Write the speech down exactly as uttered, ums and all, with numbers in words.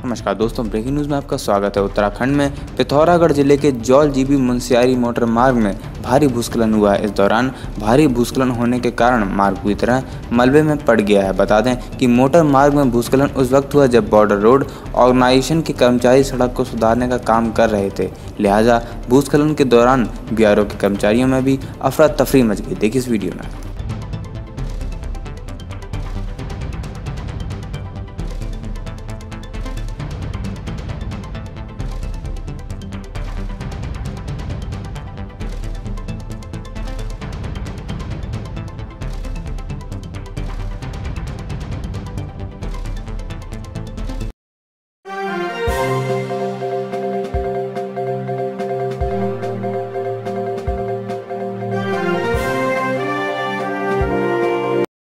नमस्कार दोस्तों, breaking news में आपका स्वागत है। उत्तराखंड में पिथौरागढ़ जिले के जौल जीबी मुनस्यारी मोटर मार्ग में भारी भूस्खलन हुआ है। इस दौरान भारी भूस्खलन होने के कारण मार्ग पूरी तरह मलबे में पड़ गया है। बता दें कि मोटर मार्ग में भूस्खलन उस वक्त हुआ जब बॉर्डर रोड ऑर्गेनाइजेशन के कर्मचारी सड़क को सुधारने का काम कर रहे थे। लिहाजा भूस्खलन के दौरान बी आर ओ के कर्मचारियों में भी अफरा तफरी मच गई। देखिए इस वीडियो में।